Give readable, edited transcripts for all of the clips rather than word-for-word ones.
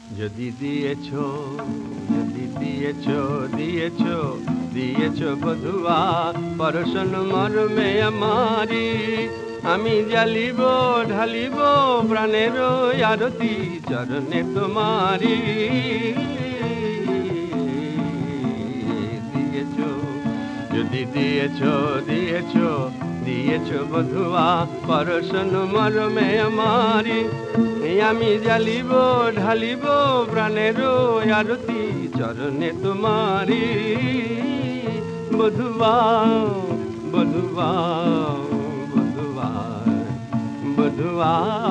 যদি দিয়েছো, যদি দিয়েছো, দিয়েছো, দিয়েছো বধুয়া পরশন মর্মে আমারি, আমি জ্বালিব ঢালিব প্রাণের আরতি চরণে তোমারি। দিয়েছো, যদি দিয়েছো, দিয়েছো, দিয়েছো বধুয়া পরশন মর্মে আমারি, আমি জ্বালিব ঢালিব প্রাণের আরতি চরণে তোমারি। বধুয়া বধুয়া বধুয়া বধুয়া,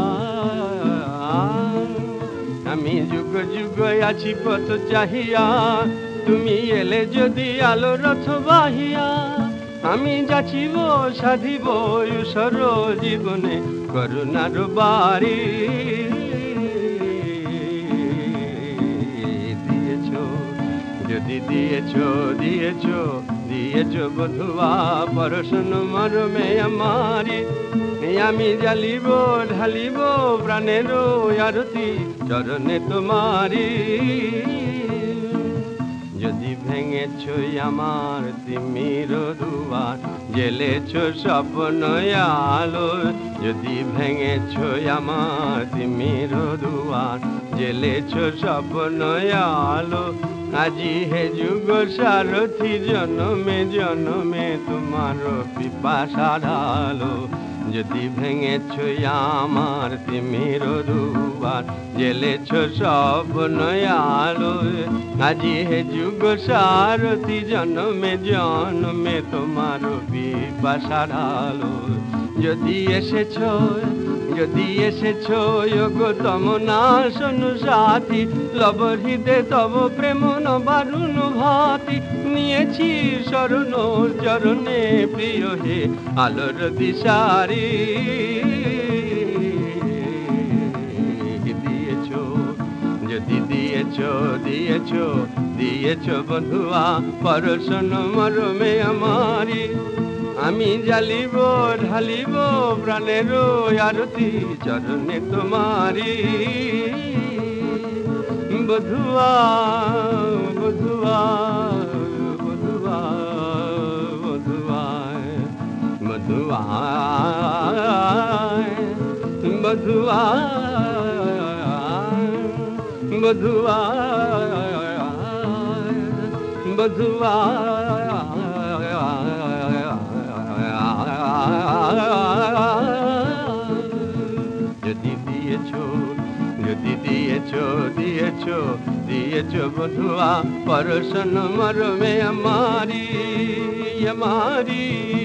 আমি যুগ যুগ আছি পথ চাহিয়া, তুমি এলে যদি আলো রথ বাহিয়া, আমি যাচিব সাধিব ঈশ্বর জীবনে করুণার বাড়ি। দিয়েছো, যদি দিয়েছো, দিয়েছো, দিয়েছো বধুয়া পরশন মর্মে আমারি, আমি জ্বালিব ঢালিব প্রাণের আরতি চরণে তোমারি। যদি ভেঙেছো আমার তিমির দুয়ার, জ্বেলেছো স্বপ্ন আলো, যদি ভেঙেছো আমার তিমির দুয়ার, জ্বেলেছো স্বপ্ন আলো, আজি হে যুগ সারথি জনমে জনমে তোমার পিপাসা ঢালো। যদি ভেঙেছো আমার তিমির দুয়ার, জ্বেলেছো স্বপ্ন আলো, আজি হে যুগ সারথি জনমে জনমে তোমার পিপাসা ঢালো। যদি এসেছো, যদি এসেছো গো তম নাশন সাথী, লব হৃদে তব প্রেম নবারুণ ভাতি, নিয়েছি শরণ চরণে প্রিয় হে আলোর দিশারি। দিয়েছো, যদি দিয়েছো, দিয়েছো, দিয়েছো বধুয়া পরশন মর্মে আমারি, আমি জ্বালিব ঢালিব প্রাণের আরতি চরণে তোমারি। বধুয়া বধুয়া বধুয়া বধুয়া বধুয়া বধুয়া বধুয়া বধুয়া। যদি দিয়েছো, যদি দিয়েছো, দিয়েছো, দিয়েছো বধুয়া পরশন মর্মে আমারি, আমারি।